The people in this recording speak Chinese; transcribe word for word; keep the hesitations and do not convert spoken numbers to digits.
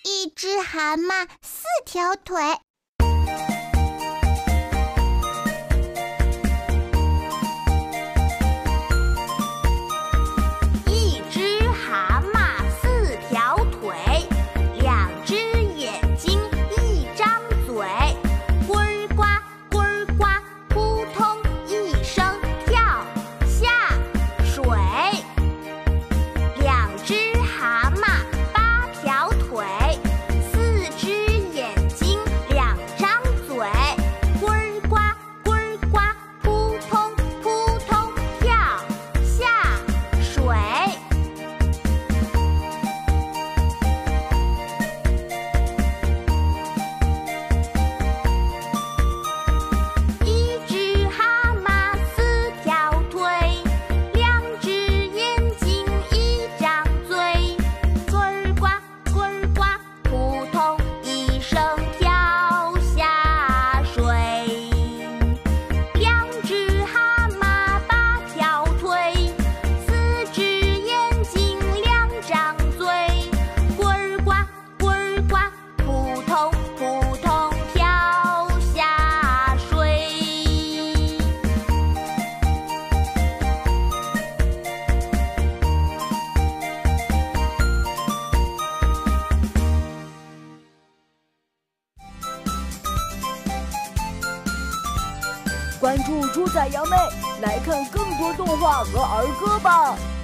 一只蛤蟆四条腿。 一只蛤蟆四条腿，两只眼睛一张嘴，呱儿呱呱儿呱，扑通一声跳下水。两只蛤蟆八条腿，四只眼睛两张嘴，呱儿呱呱儿呱，扑通扑通跳下水。一只蛤蟆四条腿，两只眼睛一张嘴，呱儿呱呱儿呱，扑通一声跳下水。两只蛤蟆八条腿，四只眼睛两张嘴，呱儿呱呱儿呱，扑通扑通跳下水。 关注猪仔瑶妹，来看更多动画和儿歌吧。